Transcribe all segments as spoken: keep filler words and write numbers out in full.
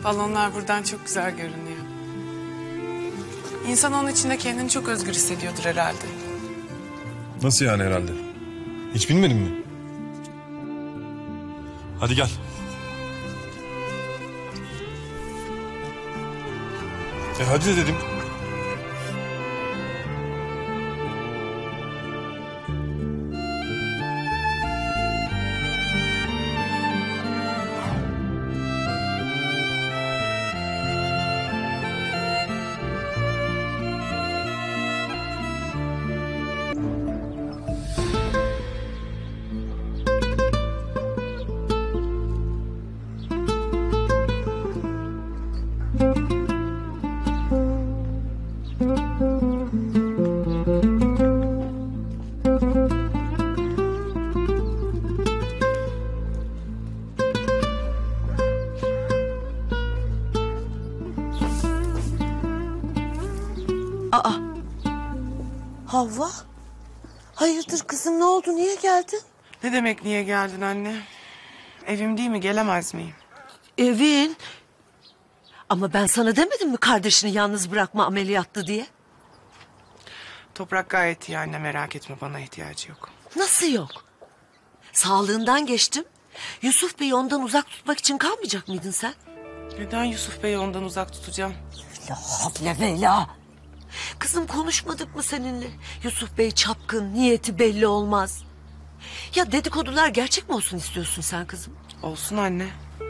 Balonlar buradan çok güzel görünüyor. İnsan onun içinde kendini çok özgür hissediyordur herhalde. Nasıl yani herhalde? Hiç bilmedin mi? Hadi gel. E hadi de dedim. Aa, Havva, hayırdır kızım, ne oldu, niye geldin? Ne demek niye geldin anne? Evim değil mi, gelemez miyim? Evin. Ama ben sana demedim mi kardeşini yalnız bırakma ameliyattı diye? Toprak gayet iyi anne, merak etme, bana ihtiyacı yok. Nasıl yok? Sağlığından geçtim. Yusuf Bey'i ondan uzak tutmak için kalmayacak mıydın sen? Neden Yusuf Bey'i ondan uzak tutacağım? La havle ve la. Kızım, konuşmadık mı seninle? Yusuf Bey çapkın, niyeti belli olmaz. Ya dedikodular gerçek mi olsun istiyorsun sen kızım? Olsun anne.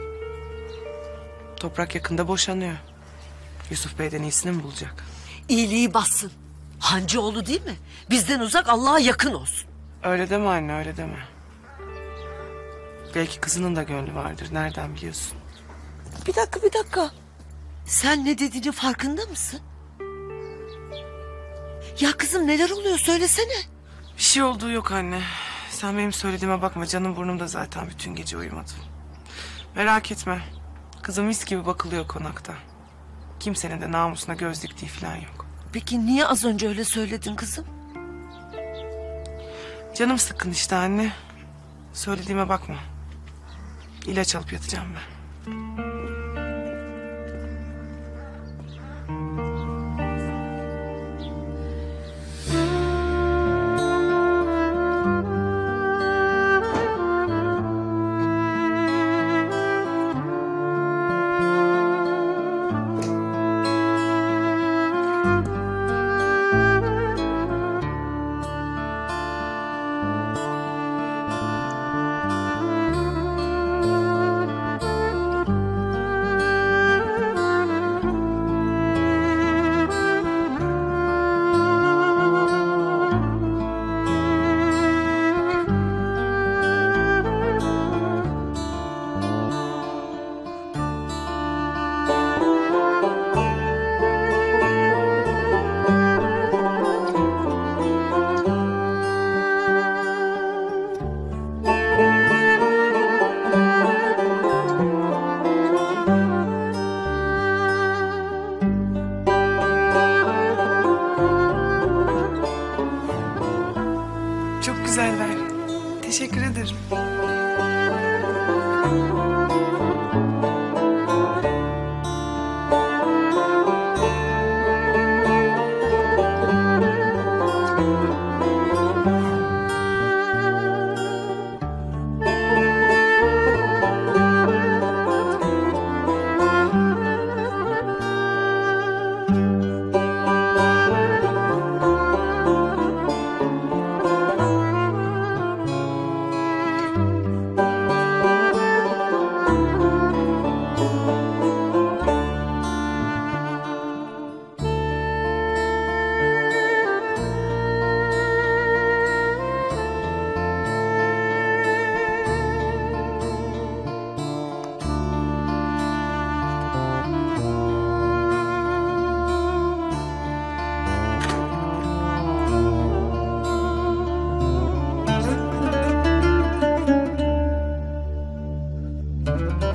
Toprak yakında boşanıyor. Yusuf Bey'den iyisini mi bulacak? İyiliği bassın. Hancıoğlu değil mi? Bizden uzak, Allah'a yakın olsun. Öyle deme anne, öyle deme. Belki kızının da gönlü vardır, nereden biliyorsun? Bir dakika, bir dakika. Sen ne dediğinin farkında mısın? Ya kızım, neler oluyor, söylesene. Bir şey olduğu yok anne. Sen benim söylediğime bakma, canım burnumda zaten, bütün gece uyumadım. Merak etme. Kızım mis gibi bakılıyor konakta. Kimsenin de namusuna göz diktiği falan yok. Peki niye az önce öyle söyledin kızım? Canım sıkkın işte anne. Söylediğime bakma. İlaç alıp yatacağım ben. Çok güzeller. Teşekkür ederim. Thank you.